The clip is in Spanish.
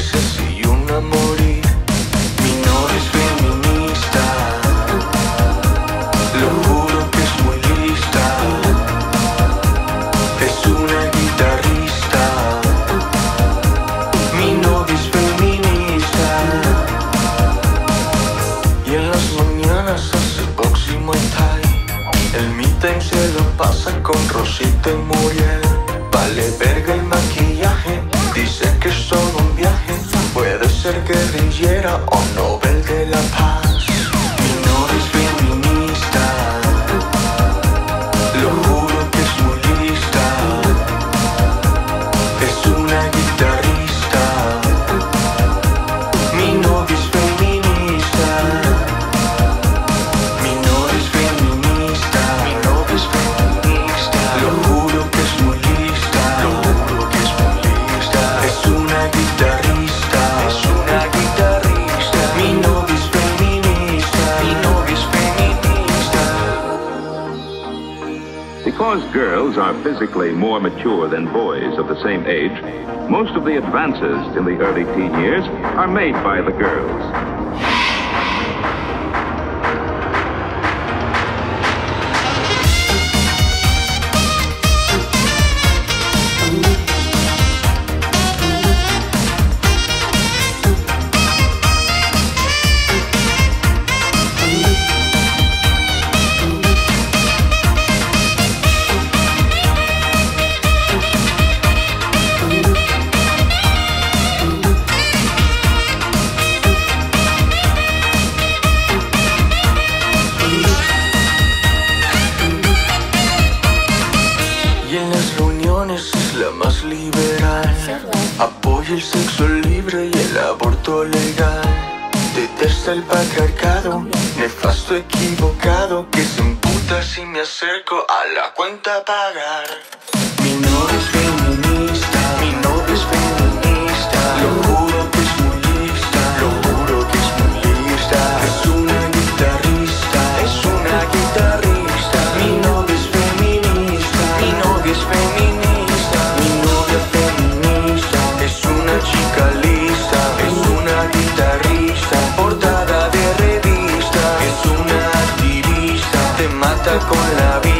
meses y un a morir. Mi novia es feminista, lo juro que es muy lista. Es una guitarrista. Mi novia es feminista. Y en las mañanas hace box y Muay Thai. El me time se lo pasa con Rosita y Muriel. Vale verga el maquillaje, dice que es solo un viaje. Puede ser guerrillera o Nobel de la Paz. Mi novia es feminista, lo juro que es muy lista. Es una guitarrista. Mi novia es feminista. Mi novia es feminista. Mi novia es feminista. Lo juro que es muy lista. Lo juro que es muy lista. Es una guitarrista. Es una guitarrista. Mi novia es feminista. Mi novia es feminista. Because girls are physically more mature than boys of the same age, most of the advances in the early teen years are made by the girls. Y en las reuniones es la más liberal. Apoya el sexo libre y el aborto legal. Detesta el patriarcado, nefasto, equivocado, que se emputa si me acerco a la cuenta a pagar. Mi novia es feminista. Mi novia es feminista. Lo juro que es muy lista. Lo juro que es muy lista. Es una guitarrista. Es una guitarrista. Mi novia es feminista. Mi novia es feminista. Mi novia feminista. Es una chica lista. Es una guitarrista. Portada de revista. Es una activista. Te mata con la vida.